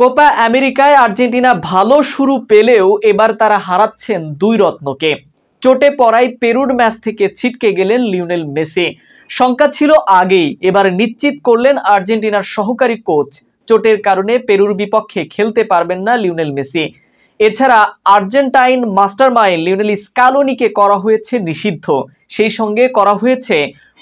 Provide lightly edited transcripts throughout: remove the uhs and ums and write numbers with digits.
Copa আমেরিকায় Argentina ভালো শুরু পেলেও এবার তারা হারাচ্ছেন দুই রত্নকে। চোটে পড়ায় পেরুর ম্যাচ থেকে ছিটকে গেলেন লিওনেল মেসি। শঙ্কা ছিল আগেই, এবার নিশ্চিত করলেন আর্জেন্টিনার সহকারী কোচ। চোটের কারণে পেরুর বিপক্ষে খেলতে পারবেন না লিওনেল মেসি। এছাড়া আর্জেন্টাইন মাস্টারমাইন্ড লিওনেল স্কালোনিকে করা হয়েছে নিষিদ্ধ, সেই সঙ্গে করা হয়েছে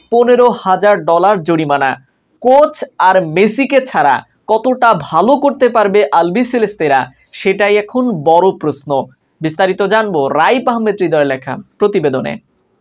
$15,000 জরিমানা। কোচ আর মেসিকে ছাড়া কতটা ভালো করতে পারবে আলবিসেলেস্তেরা, সেটাই এখন বড় প্রশ্ন। বিস্তারিত জানবো রাইপ আহমেদ হৃদয়ের লেখা প্রতিবেদনে।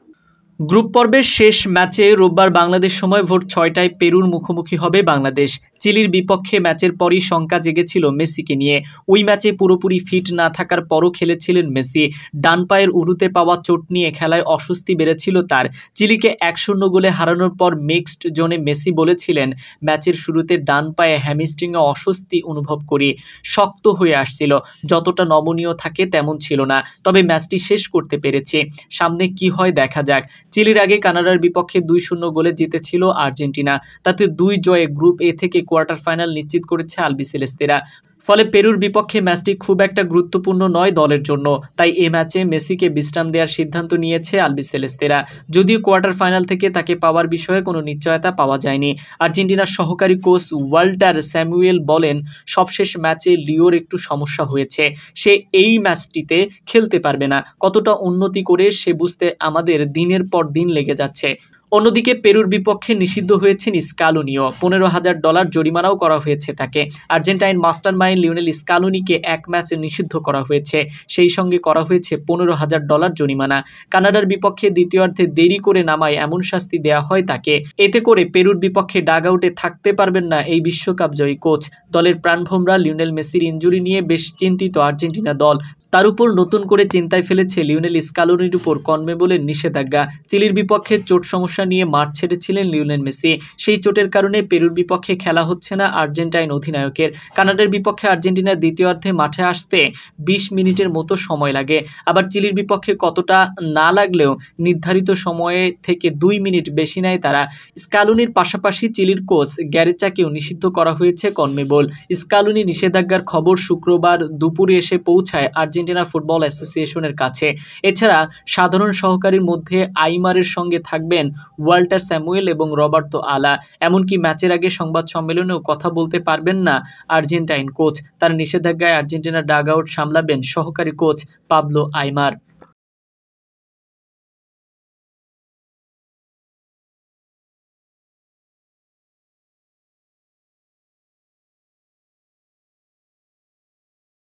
গ্রুপ পর্বের শেষ ম্যাচে রোববার বাংলাদেশ সময় ভোর 6টায় পেরুর মুখোমুখি হবে বাংলাদেশ। চিলির বিপক্ষে ম্যাচের পরই শঙ্কা জেগেছিল মেসিকে নিয়ে। ওই ম্যাচে পুরোপুরি ফিট না থাকার পরও খেলেছিলেন মেসি। ডান পায়ের উরুতে পাওয়া চোট নিয়ে খেলায় অস্বস্তি বেড়েছিল তার। চিলিকে 1-0 গোলে হারানোর পর মিক্সড জোনে মেসি বলেছিলেন, ম্যাচের শুরুতে ডান পায়ে হ্যামস্ট্রিংয়ে অস্বস্তি অনুভব করি, শক্ত হয়ে আসছিল, যতটা নমনীয় থাকে তেমন ছিল না, তবে ম্যাচটি শেষ করতে পেরেছি, সামনে কি হয় দেখা যাক। চিলির আগে কানাডার বিপক্ষে 2-0 গোলে জিতেছিল আর্জেন্টিনা। তাতে 2 জয়ে গ্রুপ এ থেকে কোয়ার্টার ফাইনাল নিশ্চিত করেছে আলবিসেলেস্তেরা। ফলে পেরুর বিপক্ষে ম্যাচটি খুব একটা গুরুত্বপূর্ণ নয় দলের জন্য, তাই এ ম্যাচে মেসিকে বিশ্রাম দেওয়ার সিদ্ধান্ত নিয়েছে আলবিসেলেস্তেরা। যদিও কোয়ার্টার ফাইনাল থেকে তাকে পাওয়ার বিষয়ে কোনো নিশ্চয়তা পাওয়া যায়নি। আর্জেন্টিনার সহকারী কোচ ওয়াল্টার স্যামুয়েল বলেন, সবশেষ ম্যাচে লিওর একটু সমস্যা হয়েছে, সে এই ম্যাচটিতে খেলতে পারবে না। কতটা উন্নতি করে সে বুঝতে আমাদের দিনের পর দিন লেগে যাচ্ছে। অন্যদিকে পেরুর বিপক্ষে নিষিদ্ধ হয়েছেন স্কালোনিও। $15,000 জরিমানাও করা হয়েছে তাকে। আর্জেন্টাইন মাস্টারমাইন্ড লিওনেল স্কালোনিকে 1 ম্যাচে নিষিদ্ধ করা হয়েছে, সেই সঙ্গে করা হয়েছে $15,000 জরিমানা। কানাডার বিপক্ষে দ্বিতীয়ার্ধে দেরি করে নামায় এমন শাস্তি দেওয়া হয় তাকে। এতে করে পেরুর বিপক্ষে ডাগ আউটে থাকতে পারবেন না এই বিশ্বকাপ জয়ী কোচ। দলের প্রাণভোমরা লিওনেল মেসির ইনজুরি নিয়ে বেশ চিন্তিত আর্জেন্টিনা দল। তার উপর নতুন করে চিন্তায় ফেলেছে লিওনেল স্কালোনির উপর কনমেবলের নিষেধাজ্ঞা। চিলির বিপক্ষে চোট সমস্যা নিয়ে মাঠ ছেড়েছিলেন লিওনেল মেসি। সেই চোটের কারণে পেরুর বিপক্ষে খেলা হচ্ছে না আর্জেন্টাইন অধিনায়কের। কানাডার বিপক্ষে আর্জেন্টিনার দ্বিতীয়ার্ধে মাঠে আসতে 20 মিনিটের মতো সময় লাগে। আবার চিলির বিপক্ষে কতটা না লাগলেও নির্ধারিত সময়ে থেকে 2 মিনিট বেশি নেয় তারা। স্কালোনির পাশাপাশি চিলির কোচ গ্যারেচাকেও নিষিদ্ধ করা হয়েছে কনমেবল। স্কালোনি নিষেধাজ্ঞার খবর শুক্রবার দুপুরে এসে পৌঁছায় আর্জেন্টিনা ফুটবল অ্যাসোসিয়েশনের কাছে। এছাড়া সাধারণ সহকারীর মধ্যে আইমারের সঙ্গে থাকবেন ওয়াল্টার স্যামুয়েল এবং রবার্তো আলা। এমনকি ম্যাচের আগে সংবাদ সম্মেলনেও কথা বলতে পারবেন না আর্জেন্টাইন কোচ। তার নিষেধাজ্ঞায় আর্জেন্টিনা ডাগ আউট সামলাবেন সহকারী কোচ পাবলো আইমার।